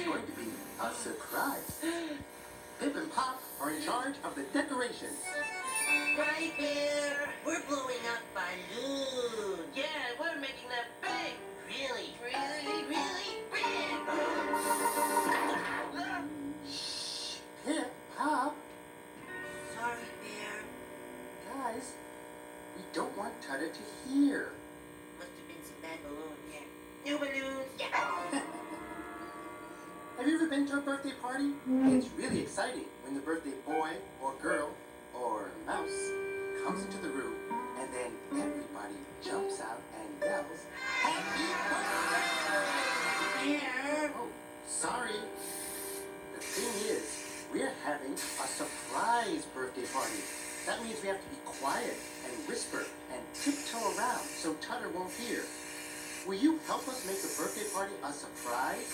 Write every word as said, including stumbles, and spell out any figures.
going to be a surprise. Pip and Pop are in charge of the decorations. Right there. We're blowing up balloons. Yeah, we're making them big. Really, really, really big. Shh, Pip, Pop. Sorry, Bear. Guys, we don't want Tutter to hear. Must have been some bad balloons. Yeah. New balloons. Yeah. Have you ever been to a birthday party? It's really exciting when the birthday boy or girl or mouse comes into the room and then everybody jumps out and yells, "Happy birthday!" Bear. Oh, sorry. The thing is, we're having a surprise birthday party. That means we have to be quiet and whisper and tiptoe around so Tutter won't hear. Will you help us make the birthday party a surprise?